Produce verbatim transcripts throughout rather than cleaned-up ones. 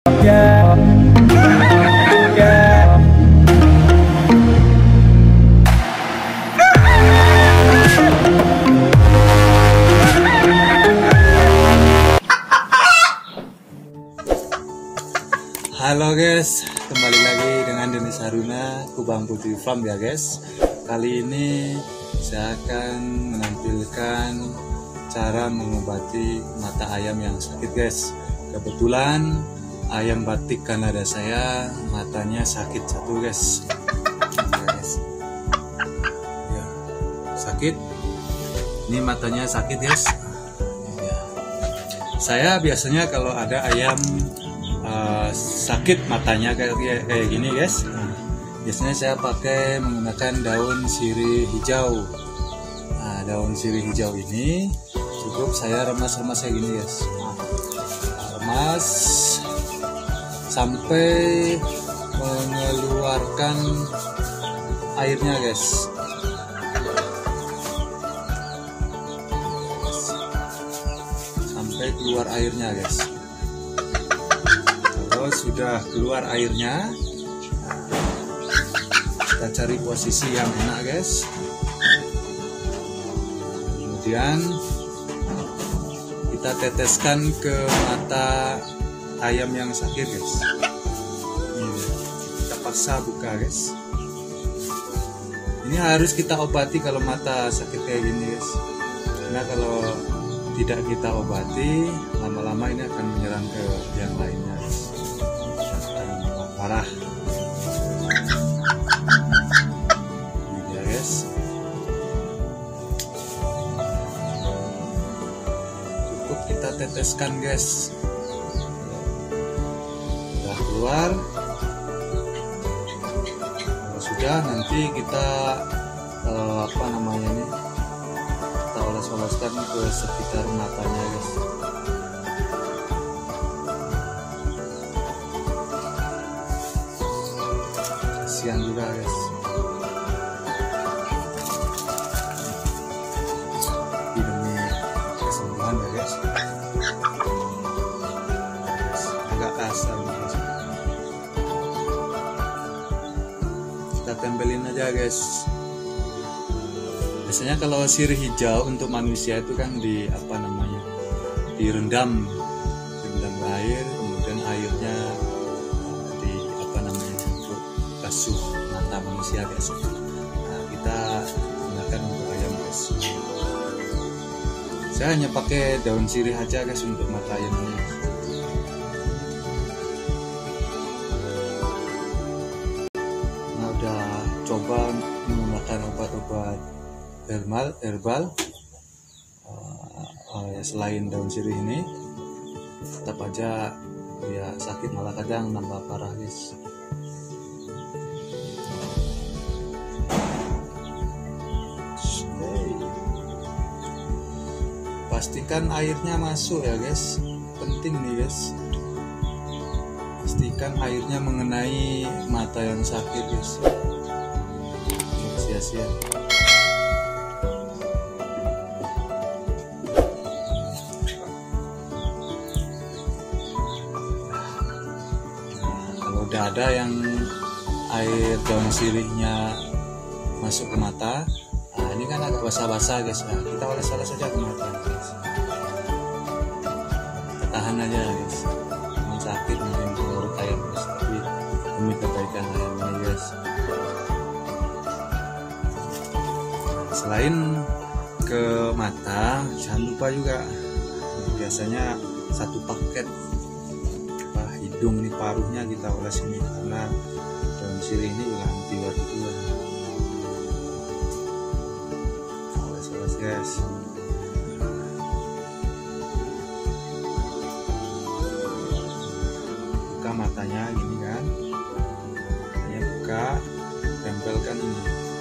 Halo guys, kembali lagi dengan Denis Haruna, Kubang Putih Farm ya guys. Kali ini saya akan menampilkan cara mengobati mata ayam yang sakit guys. Kebetulan ayam batik Kanada saya matanya sakit satu guys. Ya, guys. Ya, sakit. Ini matanya sakit guys. Ya. Saya biasanya kalau ada ayam Uh, sakit matanya kayak kayak gini guys, nah, biasanya saya pakai menggunakan daun sirih hijau. Nah, daun sirih hijau ini cukup saya remas-remas kayak gini guys, nah, remas sampai mengeluarkan airnya guys. Sampai keluar airnya guys. Sudah keluar airnya, kita cari posisi yang enak guys. Kemudian kita teteskan ke mata ayam yang sakit guys. Ini, kita paksa buka guys. Ini harus kita obati kalau mata sakit kayak gini guys, karena kalau tidak kita obati lama-lama ini akan menyerang ke yang lainnya guys. Parah ini ya guys. Cukup kita teteskan guys. Sudah keluar. Kalau sudah, nanti kita eh, apa namanya ini, kita oles-oleskan ke sekitar matanya guys. Kasihan juga guys. Demi kesembuhan ya guys. Agak kasar guys. Kita tempelin aja guys. Biasanya kalau sirih hijau untuk manusia itu kan di apa namanya, direndam direndam air, kemudian airnya basuh mata manusia guys. Nah, kita gunakan untuk ayam guys. Saya hanya pakai daun sirih aja guys untuk mata ayam ini. Nah, udah coba menggunakan obat-obat herbal herbal uh, uh, selain daun sirih ini, tetap aja ya sakit, malah kadang nambah parah guys. Pastikan airnya masuk ya guys, penting nih guys. Pastikan airnya mengenai mata yang sakit guys, sia-sia. Kalau udah ada yang air daun sirihnya masuk ke mata, nah ini kan agak basah-basah guys, nah, kita oles-oles saja ke mata guys. Kita tahan aja guys, memang sakit mungkin menurut ayam guys, tapi demi kebaikan ayamnya guys. Selain ke mata, jangan lupa juga biasanya satu paket apa, hidung ini, paruhnya kita oles ini, karena daun sirih ini juga antibiotik juga. Guys, buka matanya gini kan, matanya buka, tempelkan ini.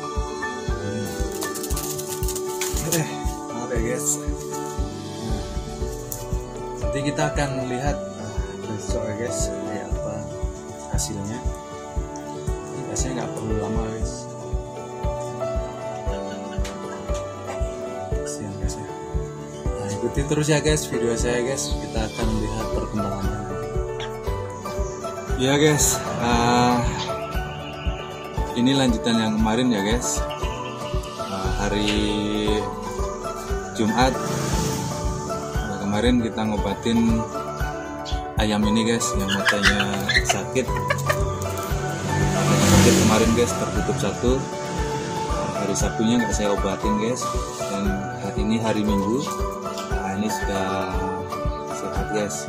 Eh, maaf ya guys. Nah, nanti kita akan lihat uh, besok ya guys kayak apa hasilnya. Ini biasanya nggak perlu lama guys. Ikuti terus ya guys video saya guys, kita akan lihat perkembangannya. Ya guys, uh, ini lanjutan yang kemarin ya guys. Uh, hari Jumat nah, kemarin kita ngobatin ayam ini guys, yang matanya sakit. Matanya sakit kemarin guys, tertutup satu. Hari Sabtunya nggak saya obatin guys, dan hari ini hari Minggu. Nah, ini sudah sehat guys.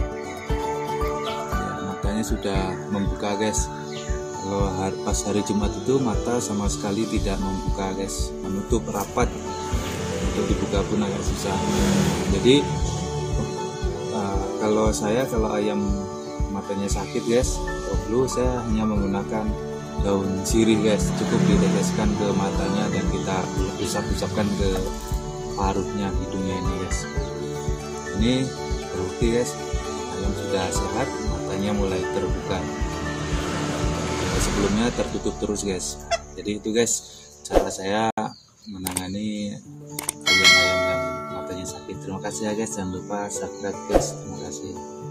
Sudah membuka guys. Kalau hari, pas hari Jumat itu mata sama sekali tidak membuka guys, menutup rapat, untuk dibuka pun agak susah. Jadi uh, kalau saya kalau ayam matanya sakit guys, dulu saya hanya menggunakan daun sirih guys, cukup diteteskan ke matanya dan kita usap-usapkan ke paruhnya, hidungnya ini guys. Ini terbukti guys, ayam sudah sehat, matanya mulai terbuka. Sebelumnya tertutup terus guys. Jadi itu guys cara saya menangani ayam-ayam yang matanya sakit. Terima kasih ya guys, jangan lupa subscribe guys. Terima kasih.